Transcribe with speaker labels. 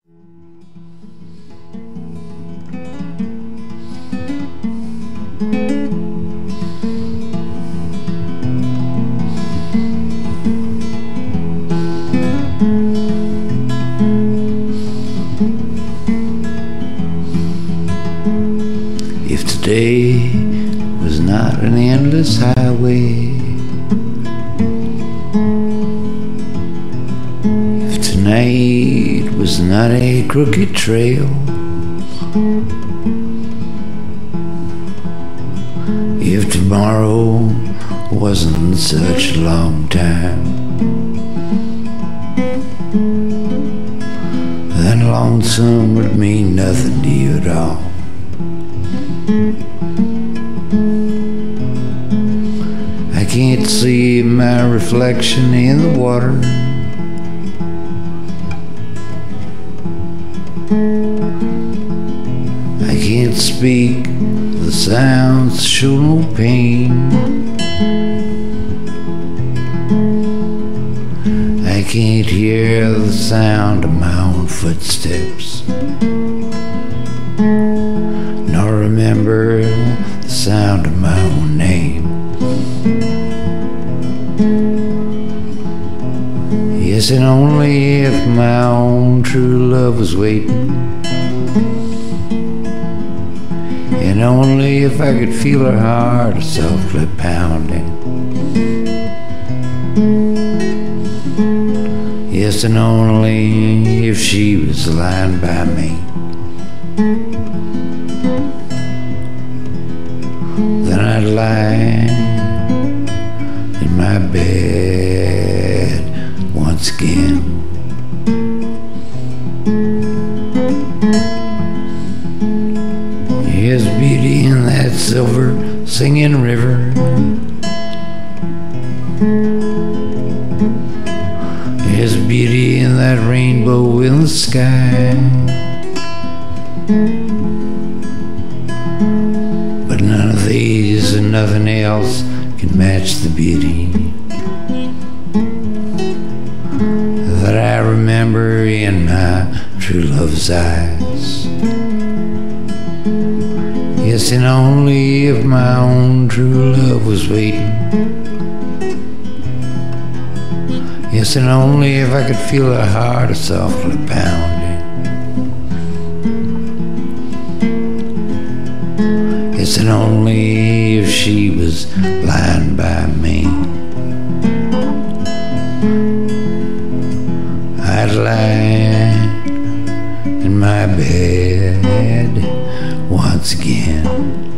Speaker 1: If today was not an endless highway, if tonight was not a crooked trail, if tomorrow wasn't such a long time, then lonesome would mean nothing to you at all. I can't see my reflection in the water. I can't speak, the sounds show no pain. I can't hear the sound of my own footsteps, nor remember the sound of my own name. Yes, and only if my own true love was waiting, and only if I could feel her heart softly pounding. Yes, and only if she was lying by me, then I'd lie in my bed once again. There's beauty in that silver singing river. There's beauty in that rainbow in the sky. But none of these and nothing else can match the beauty that I remember in my true love's eyes. Yes, and only if my own true love was waiting. Yes, and only if I could feel her heart softly pounding. Yes, and only if she was lying by me, I'd lie in my bed once again.